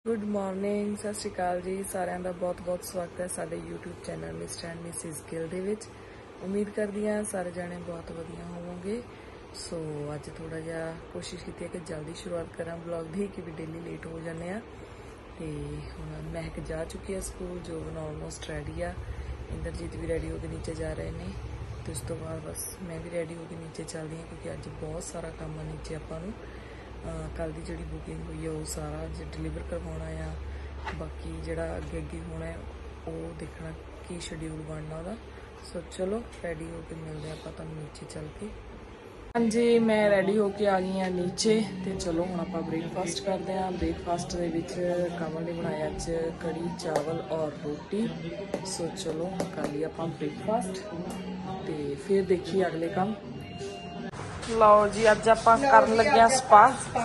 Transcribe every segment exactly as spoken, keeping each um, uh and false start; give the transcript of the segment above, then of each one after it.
Good morning, सत श्री अकाल जी। सारिਆਂ ਦਾ बहुत-बहुत स्वागत है साडे YouTube channel Mr and Mrs Gill दे विच। उम्मीद करदी हां सारे जाने बहुत वधिया होवोगे। सो अज थोड़ा जिहा कोशिश की है कि जल्दी शुरुआत करा ब्लॉग दी, कि भी डेली लेट हो जाने आ। ते हुण महक जा चुकी है स्कूल, जो ऑलमोस्ट रेडी आ। इंद्रजीत भी रेडी होकर नीचे जा रहे हैं। तो उस तो बाद बस मैं भी रेडी होकर नीचे चलदी हां, क्योंकि अज बहुत सारा काम है नीचे आपां नूं। कल की जी बुकिंग हुई है वो सारा अज डिलीवर करवाना आ। बाकी जोड़ा अगे अगे होना है वो देखना की शेड्यूल बनना वह। सो चलो रेडी होकर मिलते हैं आप नीचे चल के। हाँ जी, मैं रेडी होके आ गई हाँ नीचे। तो चलो हम आप ब्रेकफास्ट करते हैं। ब्रेकफास्ट के कमल ने बनाया अज कड़ी चावल और रोटी। सो चलो कर लिया आप ब्रेकफास्ट तो फिर देखिए अगले काम। लो जी, अज आप कर लगे स्पा।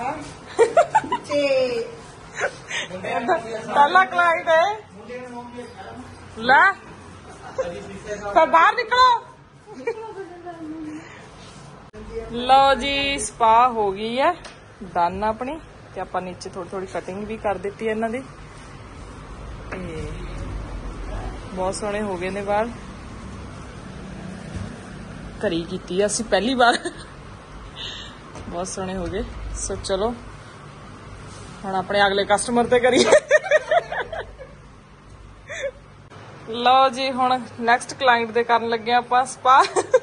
पहला क्लाइंट है ला, तो बाहर निकलो। लो जी, स्पा हो गई है डन अपनी। ते आपां नीचे थोड़ी थोड़ी कटिंग भी कर दी है इन्हां दी। बहुत सोहने हो गए ने बाल। घरी कीती असीं पहली बार, बहुत सोहने हो गए। सो चलो हुण अपने अगले कस्टमर ते करिए। लो जी, हुण नैक्सट क्लाइंट दे करन लगे आपां स्पा।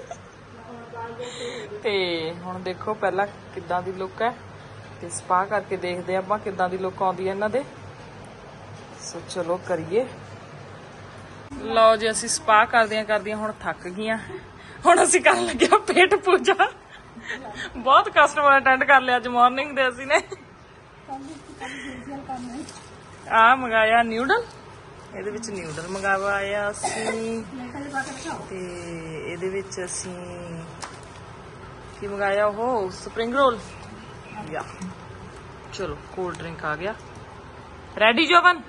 ते हुण देखो पहला किद्दां दी लुक है, ते स्पा करके देखदे आपां किद्दां दी लुक आउंदी है इन्हां दे। सो चलो करिए। लो जी, असीं स्पा करदियां करदियां हुण थक गईयां। हुण असीं करन लगे पेट पूजा। बहुत कस्टमर अटेंड कर लिया अज मॉर्निंग दे असीं ने। आ मंगाया न्यूडल, ਇਹਦੇ ਵਿੱਚ ਨਿਊਡਲ ਮੰਗਵਾਇਆ ਅਸੀਂ। ਤੇ ਇਹਦੇ ਵਿੱਚ ਅਸੀਂ ਕੀ ਮੰਗਾਇਆ, ਉਹ ਸਪਰਿੰਗ ਰੋਲ या। चलो कोल्ड ड्रिंक आ गया रेडी जोवन।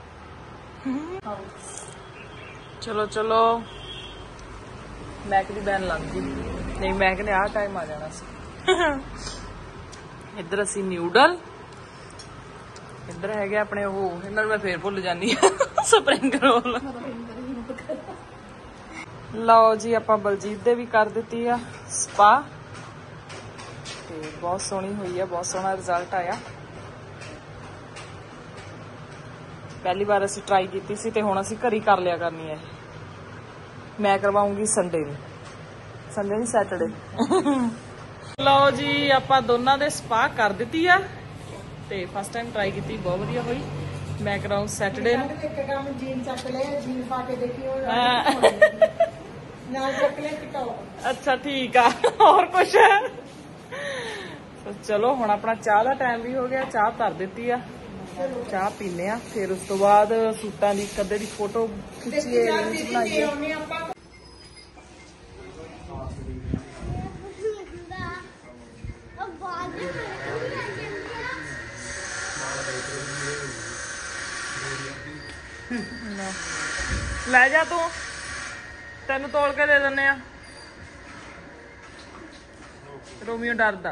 चलो चलो मैक दी बैन लग गई। नहीं, मैक ने आ टाइम आ जाना सी। इधर असी न्यूडल, इधर है अपने वो इन्होंने मैं फिर भुल जानी स्प्रिंग रोल। लो जी, आप बलजीत दे भी कर दी है स्पा। ते बहुत सोहनी हुई है, बहुत सोहना रिजल्ट आया। पहली बार असी ट्राई की सी, ते हुण असी घर ही कर लिया करनी है। मैं करवाऊंगी संडे नूं, संडे नहीं सैटरडे। लो जी, आप दोनों दे स्पा कर दी है। ते फर्स्ट टाइम ट्राई की, बहुत वधिया हुई। मैं कराऊं सैटरडे नूं। अच्छा ठीक है, और कुछ है? तो चलो हुण अपना चाह का टाइम भी हो गया, चाह धर दी है। चाह पीने आ, फिर उस तो बाद सूटां दी कदे दी फोटो खिच्चिए, रील्स बनाइए। लै जा तू, तेन तोल के दे देने। रोमियो डरदा।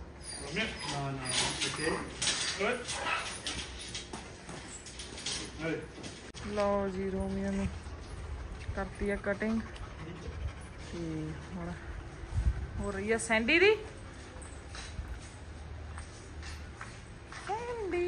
लो जी, रोमियो ने करती है कटिंग। हुण हो रही है सैंडी दी। सैंडी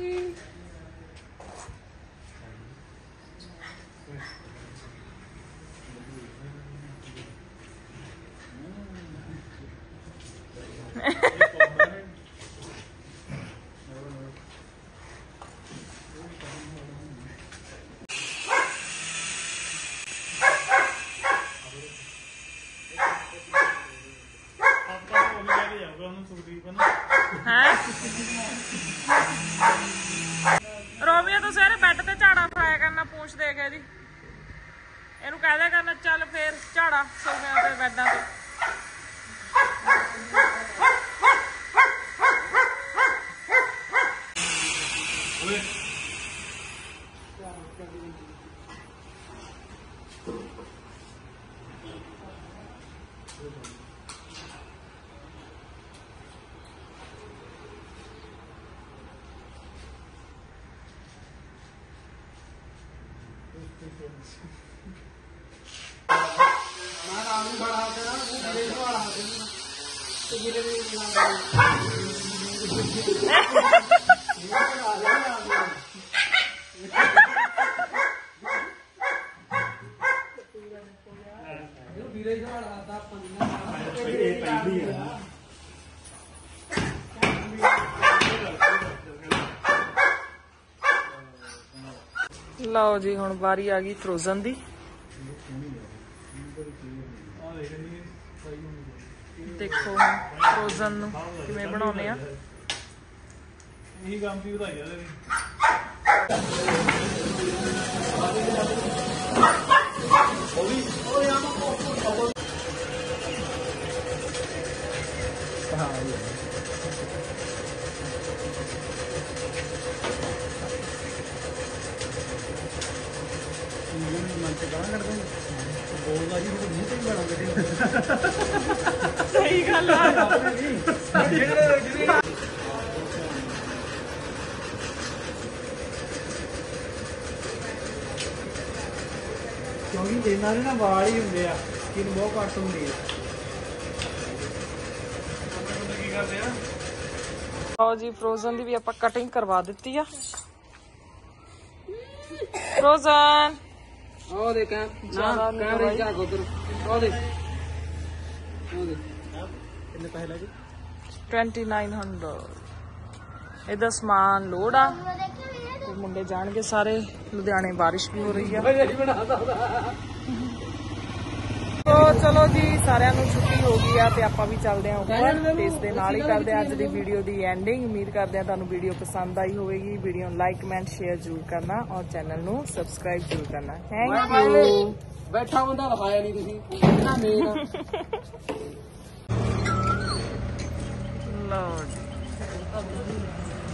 रोमियो तो सवेरे बैड ते झाड़ा खाया करना, पूछ दे के इनू कह दिया करना चल फिर झाड़ा सोफिया ते बैडा ते। ਲਓ ਜੀ ਹੁਣ ਵਾਰੀ ਆ ਗਈ ਫਰੋਜ਼ਨ ਦੀ। ਦੇਖੋ ਫਰੋਜ਼ਨ ਨੂੰ ਕਿਵੇਂ ਬਣਾਉਂਦੇ ਆ। ਇਹੀ ਕੰਮ ਦੀ ਵਧਾਈ ਆ ਸਹੀ ਗੱਲ ਆ। ਕਿਉਂਕਿ ਇਹਨਾਂ ਦੇ ਨਾ ਵਾਲ ਹੀ ਹੁੰਦੇ ਆ, ਸਕਿਨ ਬਹੁਤ ਘੱਟ ਹੁੰਦੀ ਹੈ। ਕੀ ਕਰਦੇ ਆ? ਆਓ ਜੀ ਫਰੋਜ਼ਨ ਦੀ ਵੀ ਆਪਾਂ ਕਟਿੰਗ ਕਰਵਾ ਦਿੱਤੀ ਆ। ਫਰੋਜ਼ਨ ਉਹ ਦੇ ਕੈਮ ਨਾ ਕੈਮਰੇ ਜਾ ਉਧਰ ਉਹ ਦੇ ਉਹ ਦੇ ਕਿੰਨੇ ਪੈਸੇ ਲੱਗੇ? Twenty nine hundred. ਇਹਦਾ ਸਮਾਨ ਲੋਡ ਆ ਤੇ ਮੁੰਡੇ ਜਾਣਗੇ ਸਾਰੇ। ਲੁਧਿਆਣੇ ਬਾਰਿਸ਼ ਵੀ ਹੋ ਰਹੀ ਆ। ਤੋ ਚਲੋ ਜੀ ਸਾਰਿਆਂ ਨੂੰ ਛੁੱਟੀ ਹੋ ਗਈ ਆ ਤੇ ਆਪਾਂ ਵੀ ਚੱਲਦੇ ਆ ਉੱਪਰ ਤੇ ਇਸ ਦੇ ਨਾਲ ਹੀ ਕਰਦੇ ਆ ਅੱਜ ਦੀ ਵੀਡੀਓ ਦੀ ਐਂਡਿੰਗ। ਉਮੀਦ ਕਰਦੇ ਆ ਤੁਹਾਨੂੰ ਵੀਡੀਓ ਪਸੰਦ ਆਈ ਹੋਵੇਗੀ। ਵੀਡੀਓ ਨੂੰ ਲਾਈਕ ਕਮੈਂਟ ਸ਼ੇਅਰ ਜ਼ਰੂਰ ਕਰਨਾ ਔਰ ਚੈਨਲ ਨੂੰ ਸਬਸਕ੍ਰਾਈਬ ਜ਼ਰੂਰ ਕਰਨਾ। Thank you. ਬੈਠਾ ਬੰਦਾ ਵਿਖਾਇਆ ਨਹੀਂ ਤੁਸੀਂ ਕਿੰਨਾ ਮੇਨ ਲਓ ਜੀ